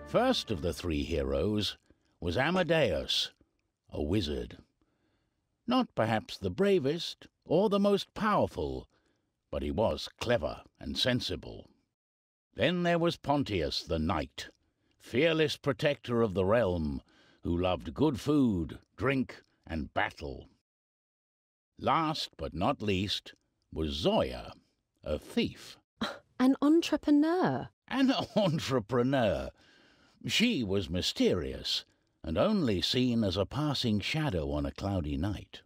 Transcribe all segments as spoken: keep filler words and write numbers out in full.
First of the three heroes was Amadeus, a wizard. Not perhaps the bravest or the most powerful, but he was clever and sensible. Then there was Pontius the knight, fearless protector of the realm, who loved good food, drink, and battle. Last but not least was Zoya, a thief. An entrepreneur. An entrepreneur. She was mysterious, and only seen as a passing shadow on a cloudy night.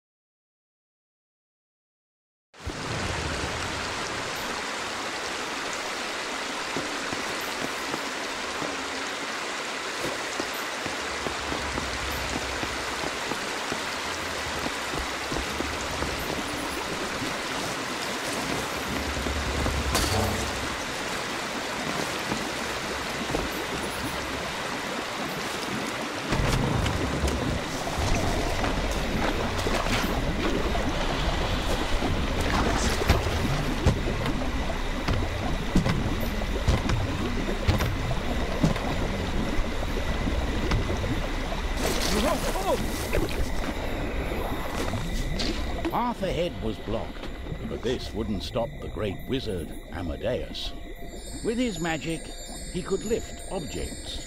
Half ahead was blocked, but this wouldn't stop the great wizard, Amadeus. With his magic, he could lift objects.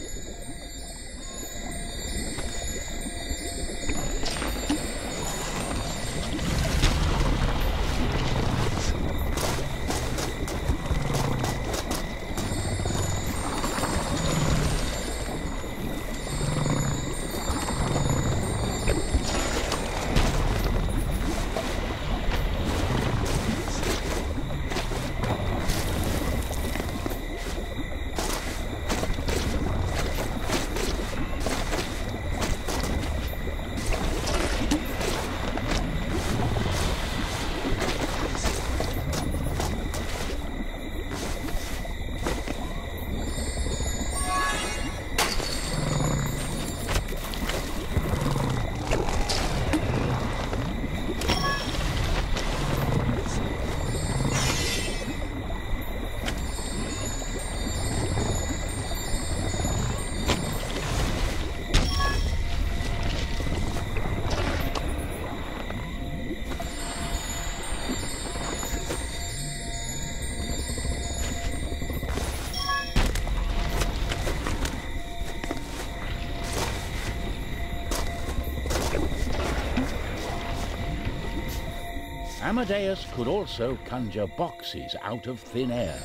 Amadeus could also conjure boxes out of thin air.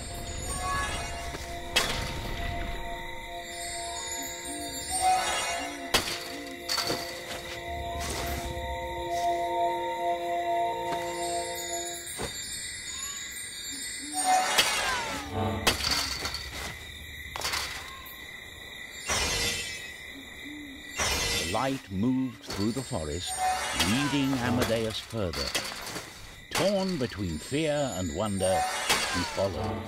The light moved through the forest, leading Amadeus further. Torn between fear and wonder, he followed.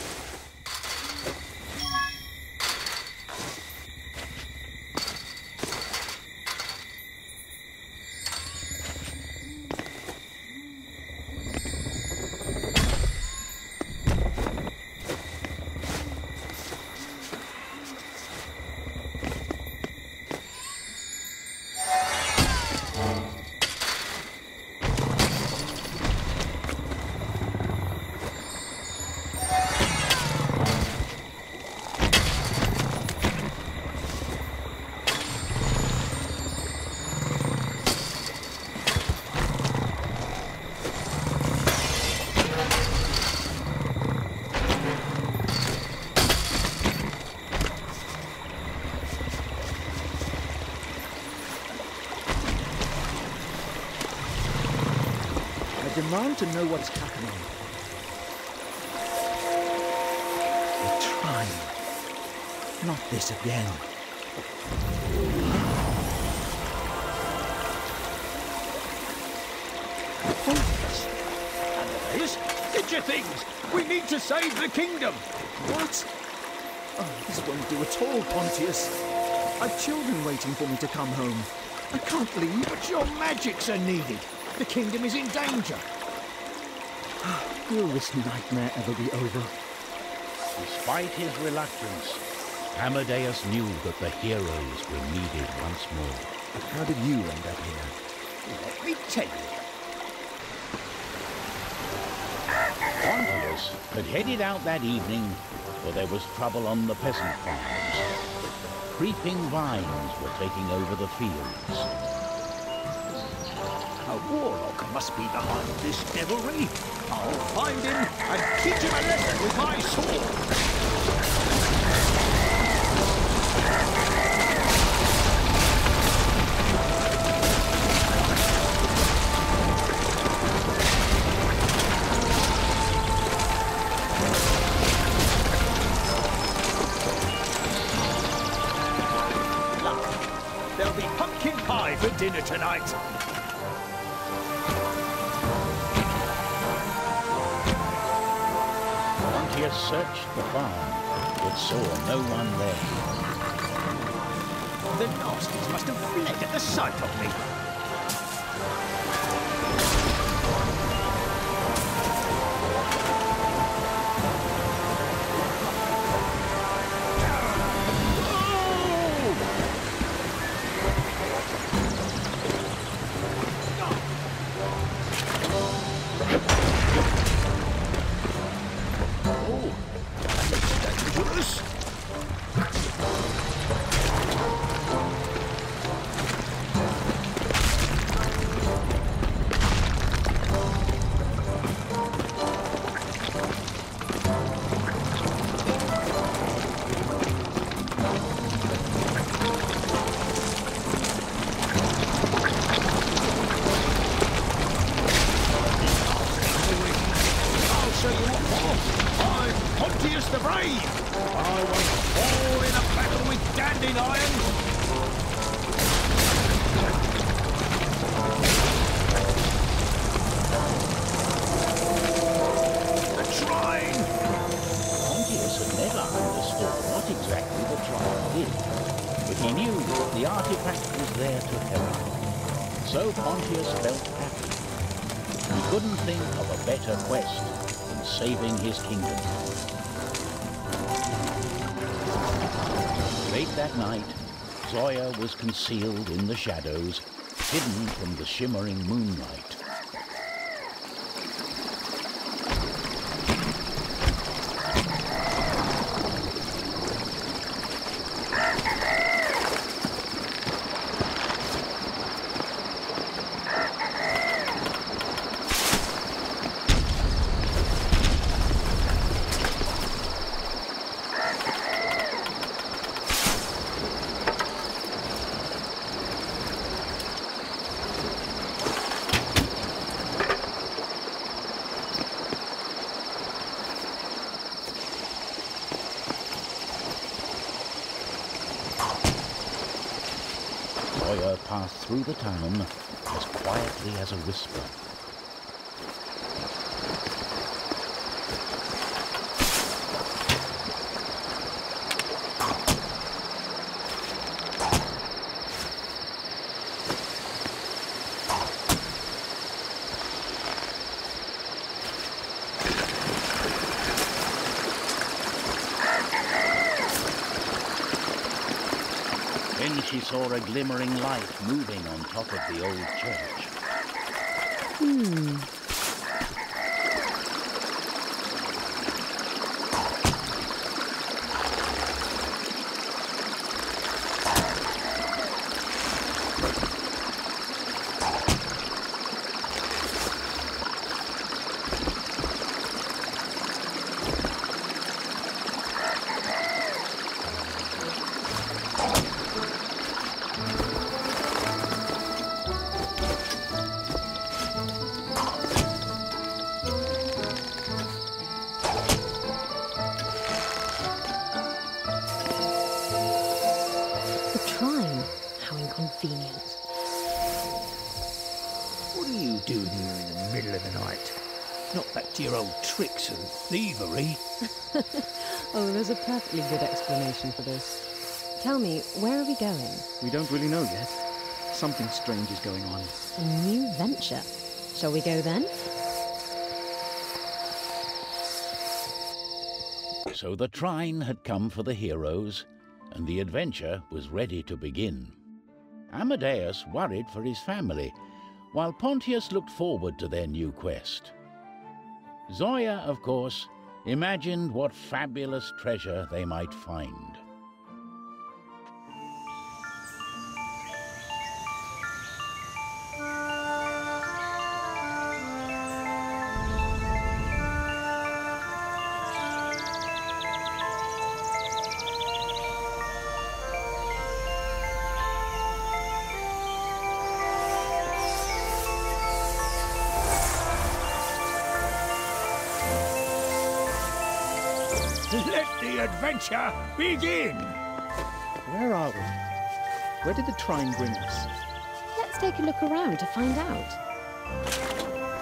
I demand to know what's happening. We're trying. Not this again. Amadeus, get your things! We need to save the kingdom! What? Oh, this won't do at all, Pontius. I've children waiting for me to come home. I can't leave. But your magics are needed. The kingdom is in danger. Will this nightmare ever be over? Despite his reluctance, Amadeus knew that the heroes were needed once more. How did you end up here? Let me tell you. Pontius had headed out that evening, for there was trouble on the peasant farms. Creeping vines were taking over the fields. A warlock must be behind this devilry. I'll find him and teach him a lesson with my sword. There'll be pumpkin pie for dinner tonight. Pontius searched the farm, but saw no one there. The nasties must have fled at the sight of me. Pontius the Brave! I was all in a battle with dandelions! The Trine! Pontius had never understood what exactly the Trine did, but he knew the artifact was there to help. So Pontius felt happy. He couldn't think of a better quest than saving his kingdom. Late that night, Zoya was concealed in the shadows, hidden from the shimmering moonlight. Zoya passed through the town as quietly as a whisper. Then she saw a glimmering light moving on top of the old church. Hmm. Convenient. What are you doing here in the middle of the night? Not back to your old tricks and thievery. Oh, there's a perfectly good explanation for this. Tell me, where are we going? We don't really know yet. Something strange is going on. A new venture. Shall we go then? So the Trine had come for the heroes, and the adventure was ready to begin. Amadeus worried for his family, while Pontius looked forward to their new quest. Zoya, of course, imagined what fabulous treasure they might find. Let the adventure begin! Where are we? Where did the trine bring us? Let's take a look around to find out.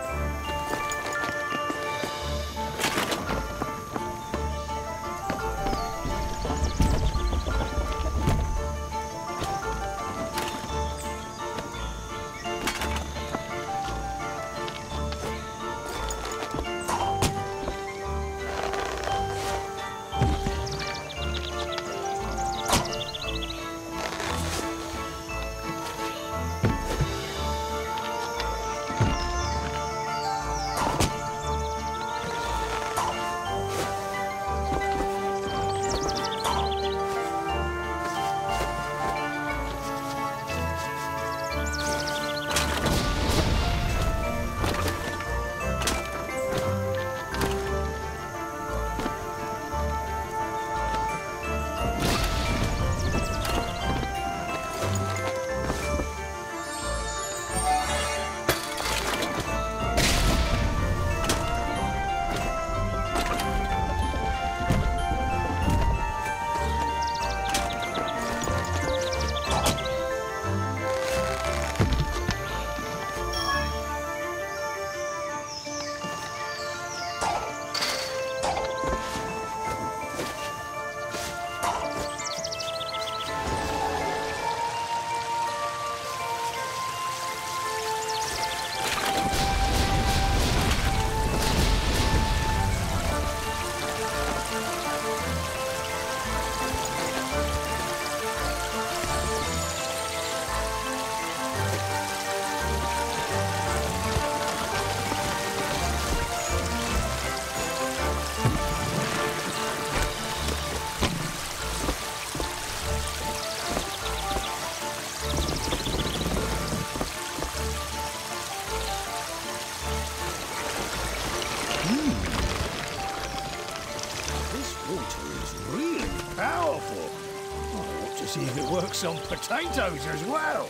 Powerful. I ought to see if it works on potatoes as well.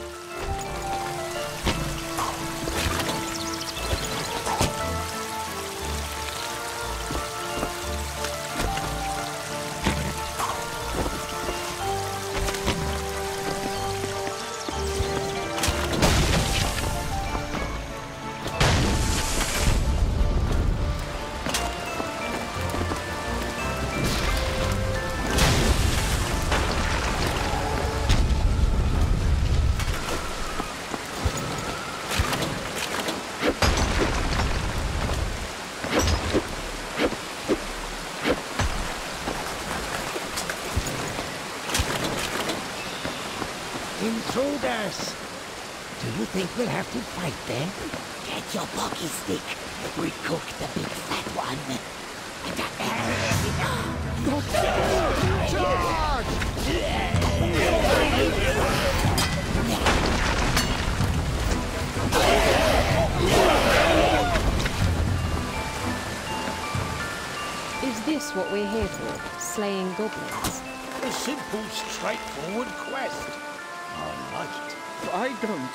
Intruders! Do you think we'll have to fight them? Get your pocky stick. We cooked the big fat one. Is this what we're here for? Slaying goblins? A simple, straightforward quest. I like it. I don't.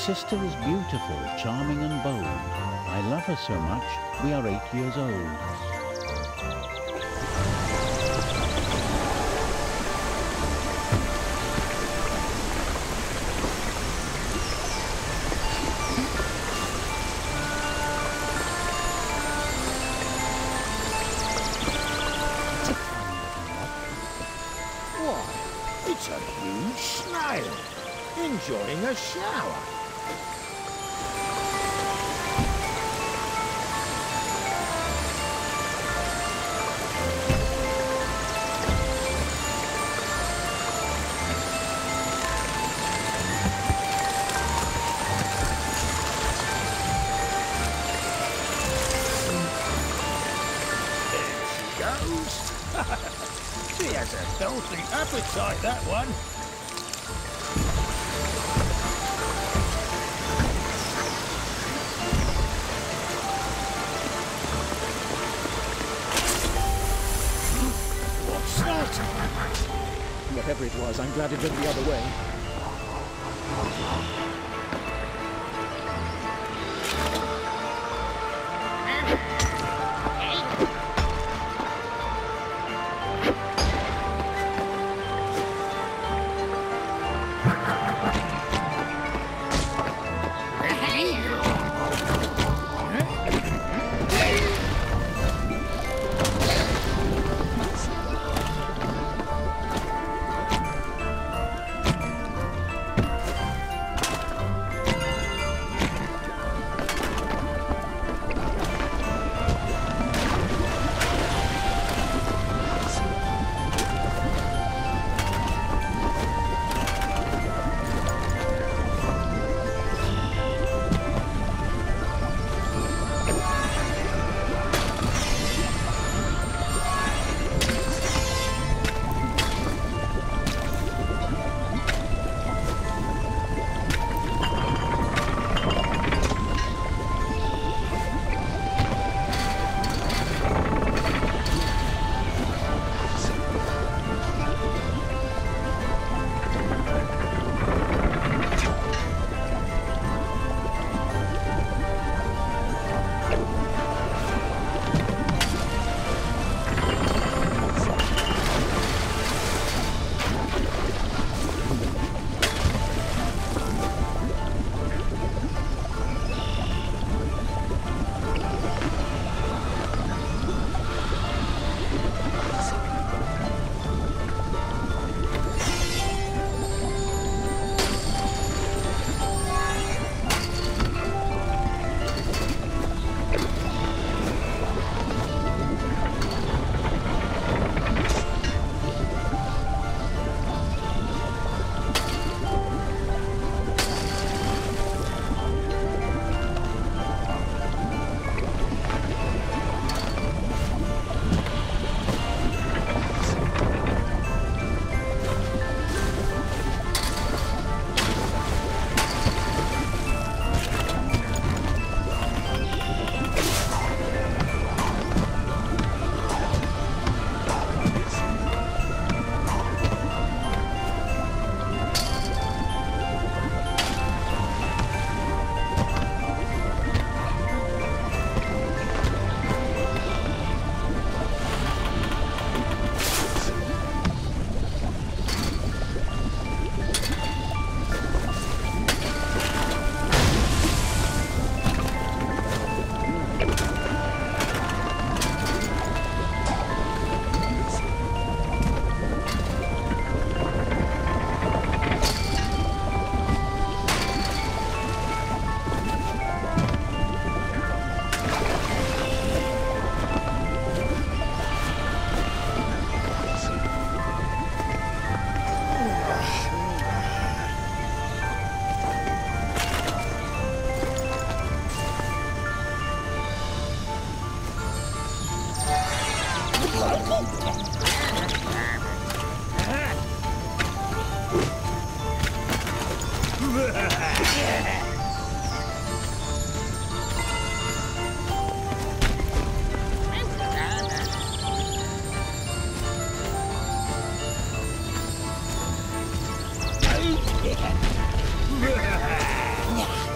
sister is beautiful, charming and bold. I love her so much, we are eight years old. Why, it's a huge snail, enjoying a shower. She has a healthy appetite, that one. What's that? Whatever it was, I'm glad it went the other way.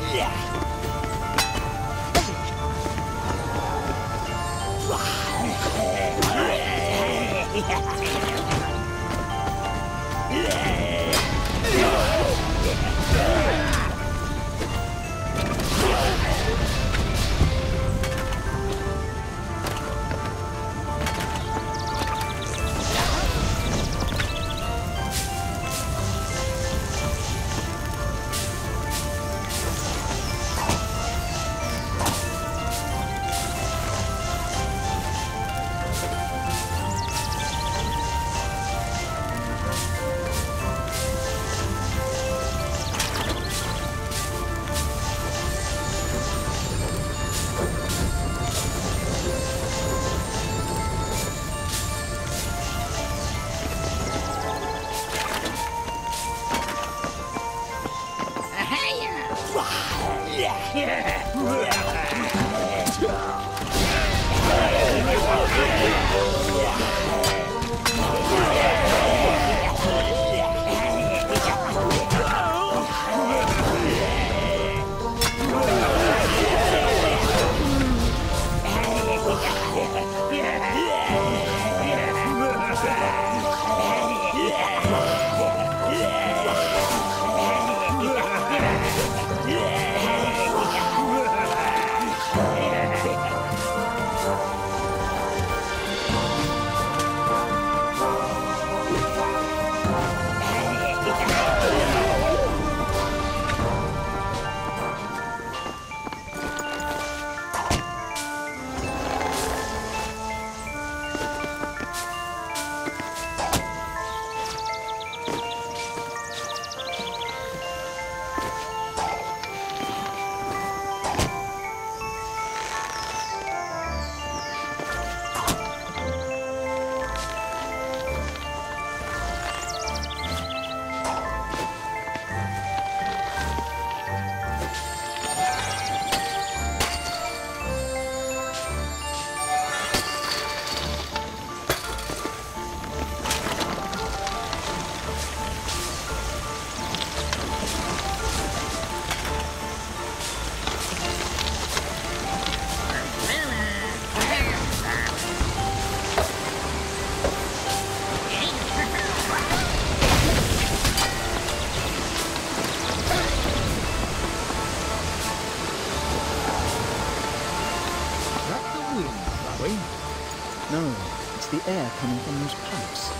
No, it's the air coming from those pipes.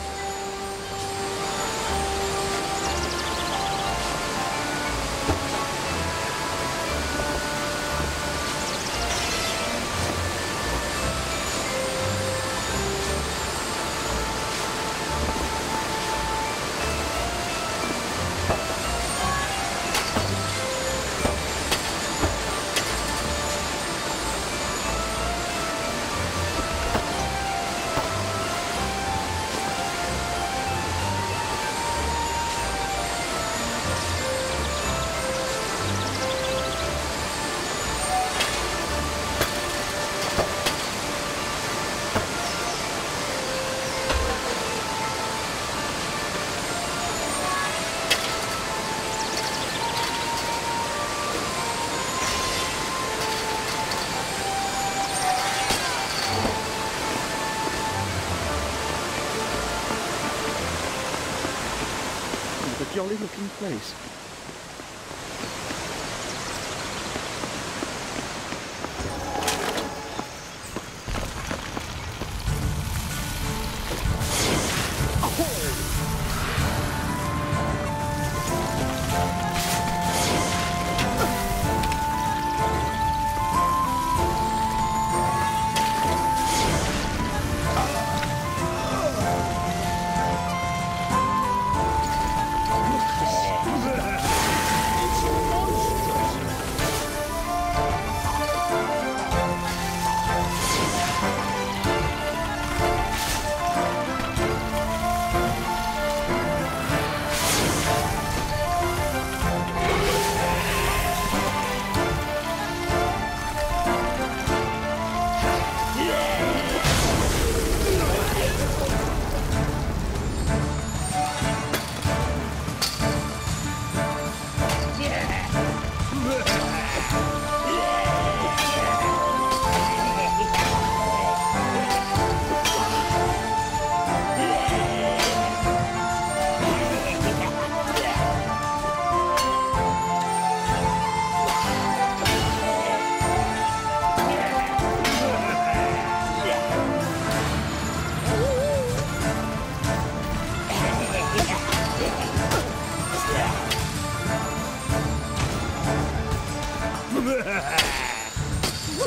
What a jolly looking place.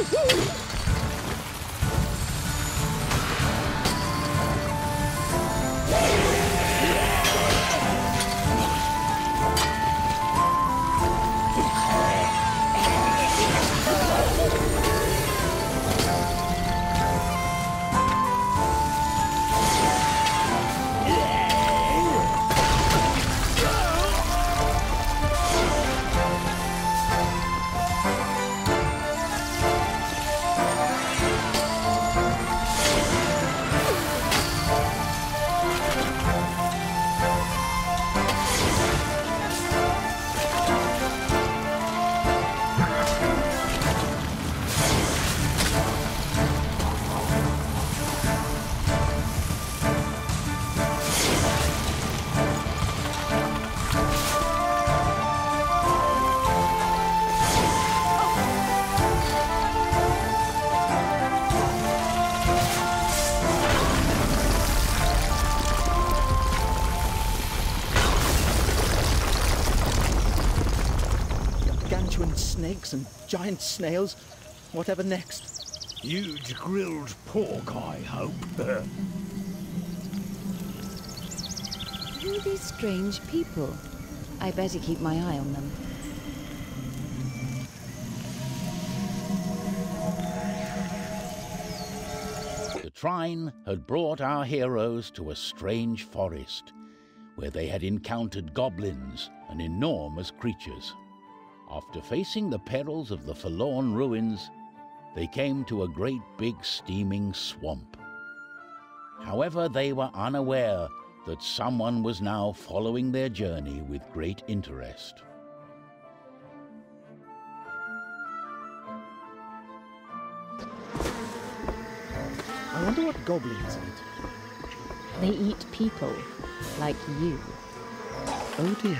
Snakes and giant snails. Whatever next? Huge grilled pork, I hope. Who are these strange people? I better keep my eye on them. The trine had brought our heroes to a strange forest, where they had encountered goblins and enormous creatures. After facing the perils of the forlorn ruins, they came to a great big steaming swamp. However, they were unaware that someone was now following their journey with great interest. I wonder what goblins eat. They eat people, like you. Oh dear.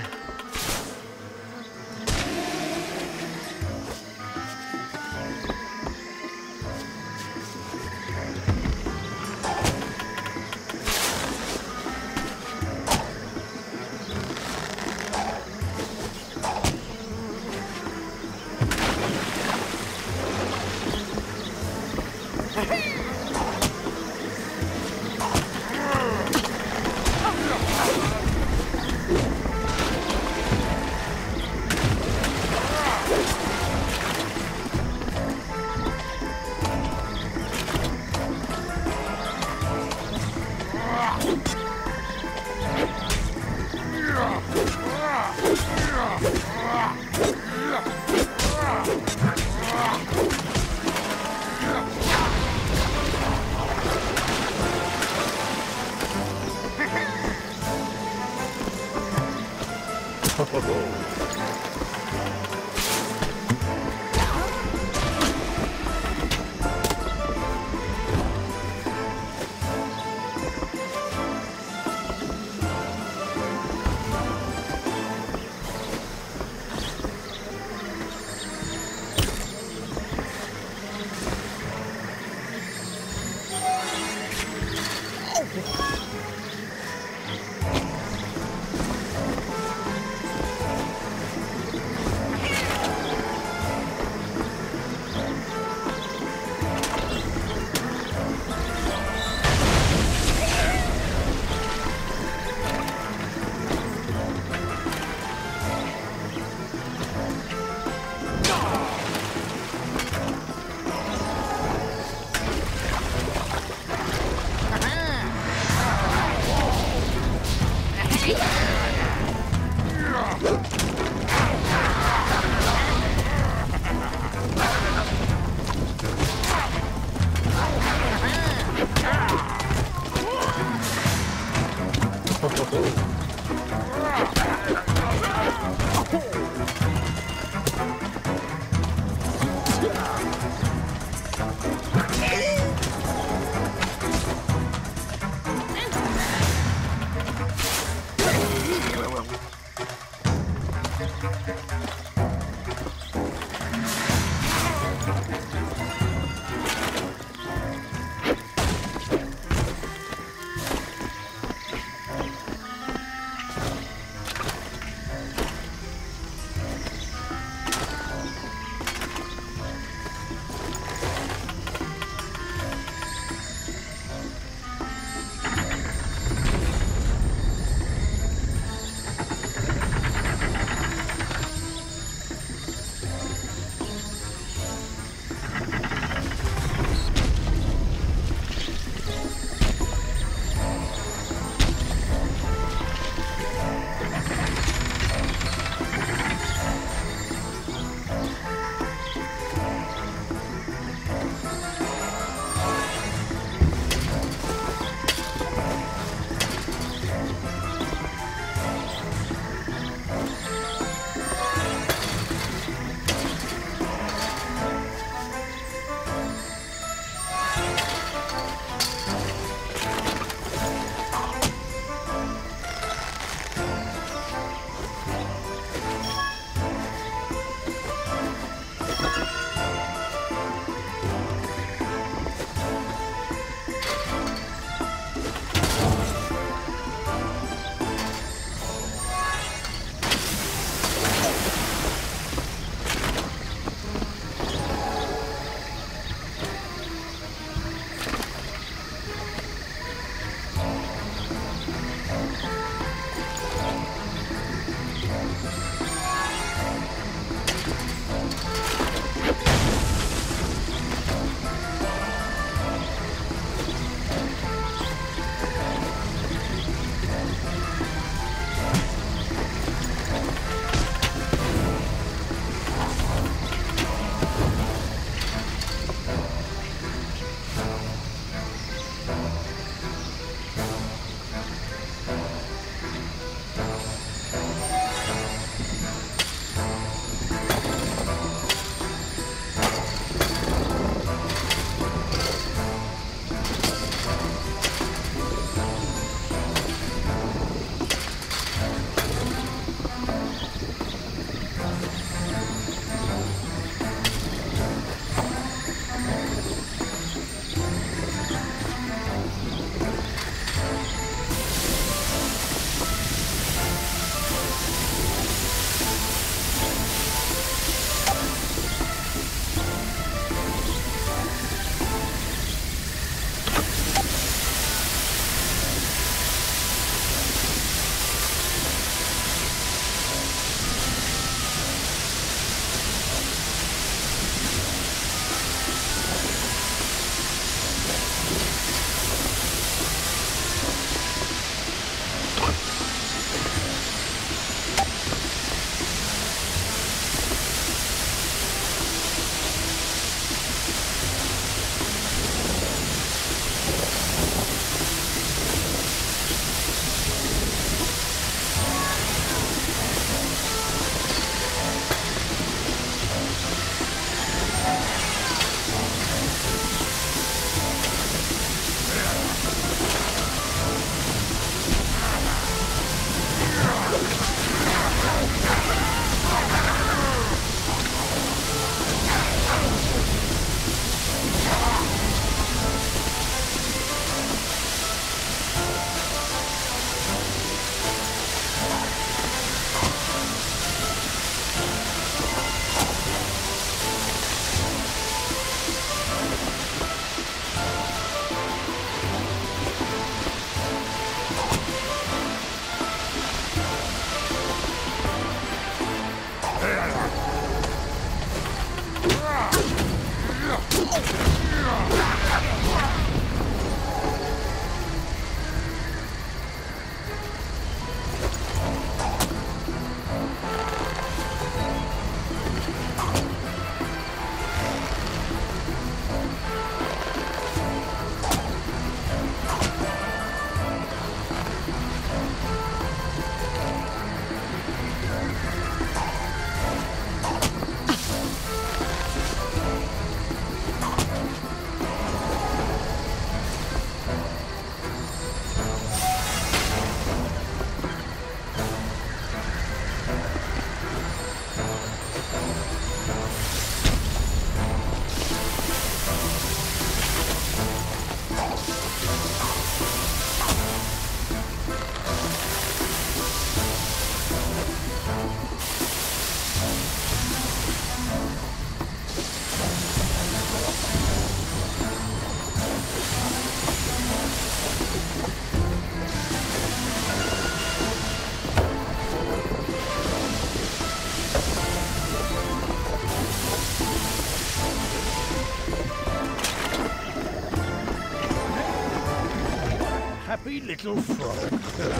little frog.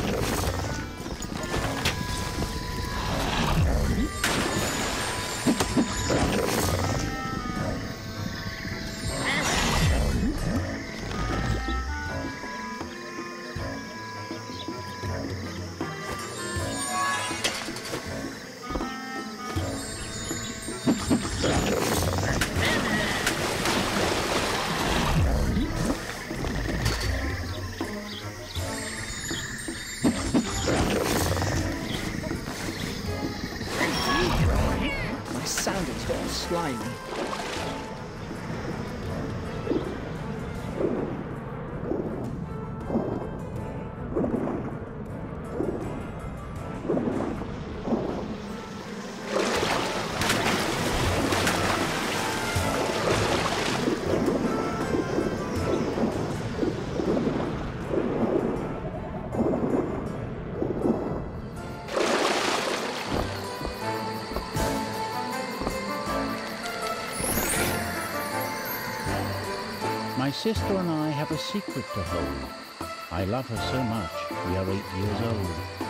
My sandals got all slimy. My sister and I have a secret to hold. I love her so much. We are eight years old.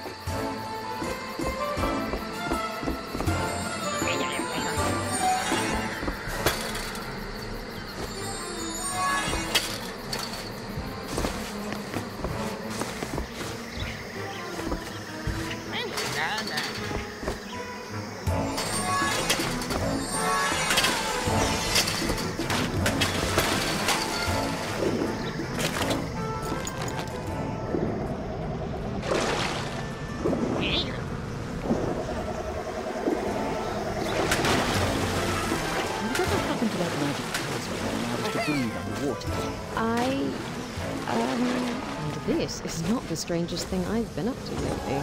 Whatever happened to that magic talisman that allowed us to breathe underwater? I, um, and this is not the strangest thing I've been up to lately.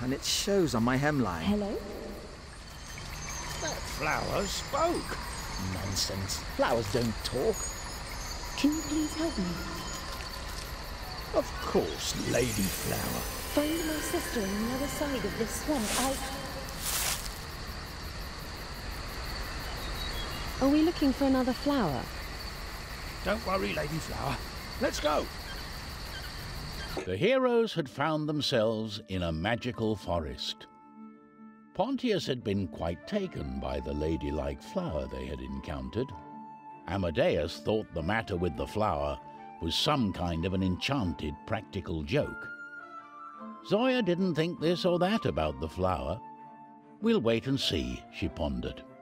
and it shows on my hemline. Hello? That flower spoke. Nonsense. Flowers don't talk. Can you please help me? Of course, Lady Flower. Find my sister on the other side of this swamp. I... Are we looking for another flower? Don't worry, Lady Flower. Let's go. The heroes had found themselves in a magical forest. Pontius had been quite taken by the ladylike flower they had encountered. Amadeus thought the matter with the flower was some kind of an enchanted practical joke. Zoya didn't think this or that about the flower. We'll wait and see, she pondered.